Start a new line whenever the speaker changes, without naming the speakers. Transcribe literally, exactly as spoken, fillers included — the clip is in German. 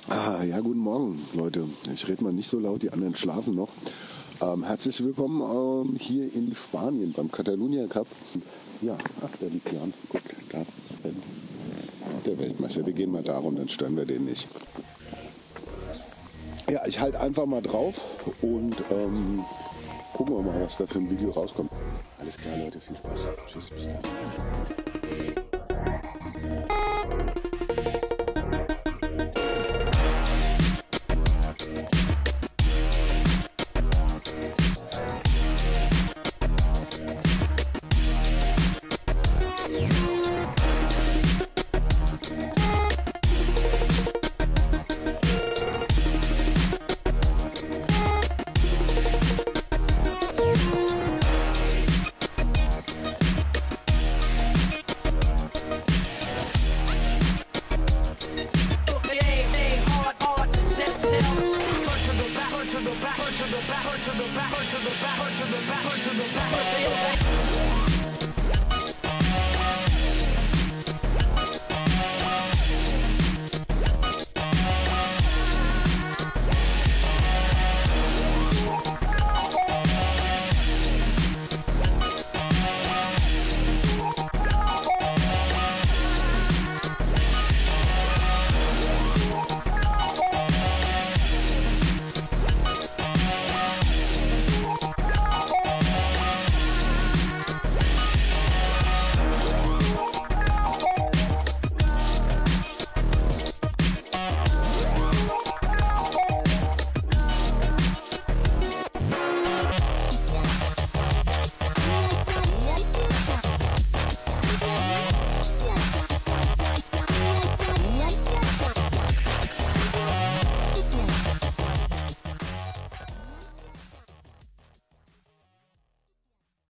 Ah, ja, guten Morgen, Leute. Ich rede mal nicht so laut, die anderen schlafen noch. Ähm, herzlich willkommen ähm, hier in Spanien beim Catalunya Cup. Ja, ach, da liegt Jan. Guck, da. Der Weltmeister. Wir gehen mal da rum, dann stören wir den nicht. Ja, ich halte einfach mal drauf und ähm, gucken wir mal, was da für ein Video rauskommt. Alles klar, Leute, viel Spaß. Tschüss, bis dann.
To the back, to the back, to the back, to the back, to the back, to the back, to the back, to the back.